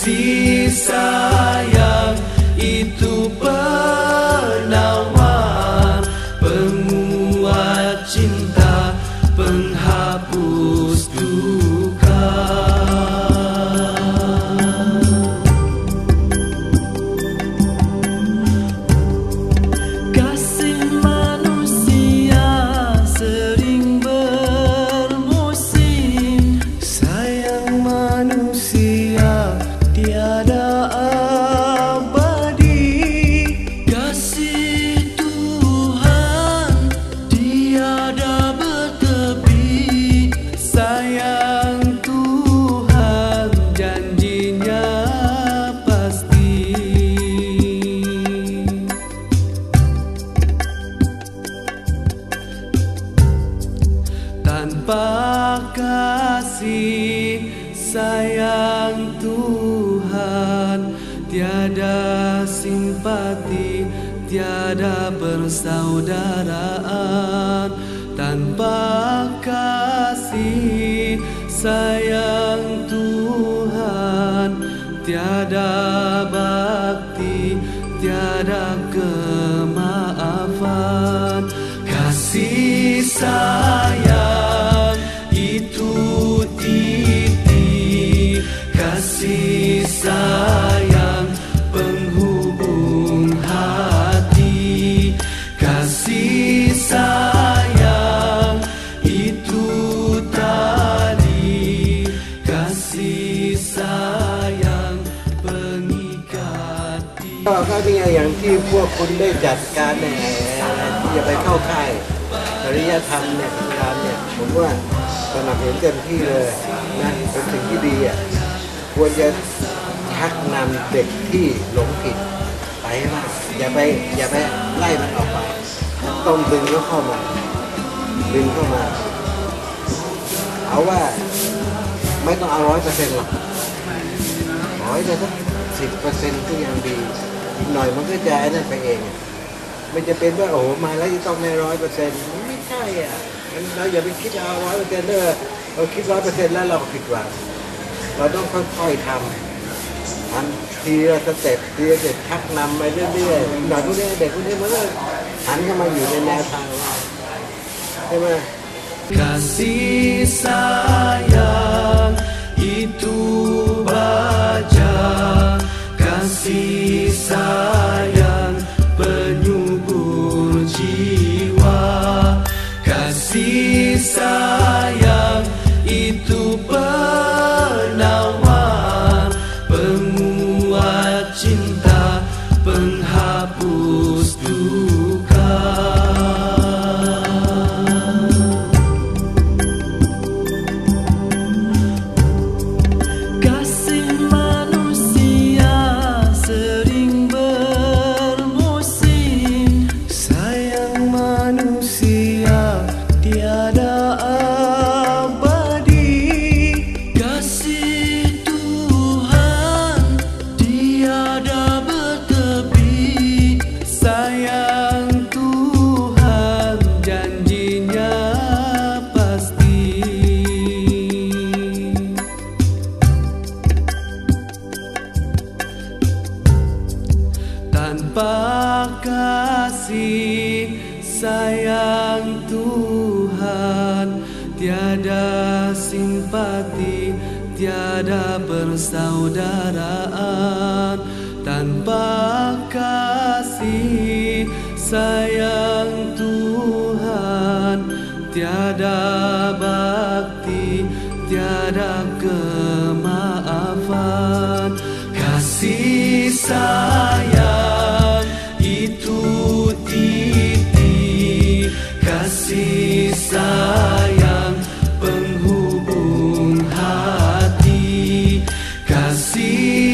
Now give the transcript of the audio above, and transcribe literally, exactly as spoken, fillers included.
Kasih sayang itu penawar, penguat cinta, penghapus duka. Kasih manusia sering bermusim, sayang manusia tiada abadi. Kasih Tuhan tiada bertepi, sayang Tuhan janjinya pasti. Tanpa kasih sayang Tuhan, tiada simpati, tiada persaudaraan. Tanpa kasih sayang Tuhan, tiada bakti, tiada kemaafan. Kasih sayang itu titi, kasih sayang penghubung hati. Kasih sayang itu tali, kasih sayang pengikat. ก็นี่อย่างที่พวกคุณได้จัดการเนี่ยที่จะไปเข้าค่ายจริยธรรมเนี่ยการเนี่ยผมว่าสนับสนุนเต็มที่เลยนะเป็นสิ่งที่ดีอ่ะควรจะชักนำเด็กที่หลงผิดไปว่าอย่าไปอย่าไปไล่มันออกไปต้องดึงเขาเข้ามาดึงเข้ามาเอาว่าไม่ต้องเอาร้อยเปอร์เซ็นต์หรอกร้อยเลยสักสิบเปอร์เซ็นต์ก็ยังดีอีกหน่อยมันก็จะไอ้นั่นไปเองไม่จะเป็นว่าโอ้โหมาแล้วจะต้องไม่ร้อยเปอร์เซ็นต์ไม่ใช่อ่ะเราอย่าไปคิดเอาร้อยเปอร์เซ็นต์เด้อเราคิดร้อยเปอร์เซ็นต์แล้วเราผิดหวังเราต้องค่อยๆทำทำทีละสเต็ปทีละสเต็ปชักนำไปเรื่อยๆหน่อยพวกนี้เด็กพวกนี้มันก็หันเข้ามาอยู่ในแนวทางใช่ไหม Kasih sayang itu baja, kasih sayang penyubur jiwa. Kasih sayang itu penawar, penguat cinta, penghapus duka. Kasih manusia sering bermusim, sayang manusia tiada abadi. Kasih Tuhan tiada bertepi, sayang Tuhan janjinya pasti. Tanpa kasih sayang Tuhan, tiada simpati, tiada persaudaraan. Tanpa kasih sayang Tuhan, tiada bakti, tiada kemaafan. Kasih sayang itu titi, kasih sayang penghubung hati. Kasih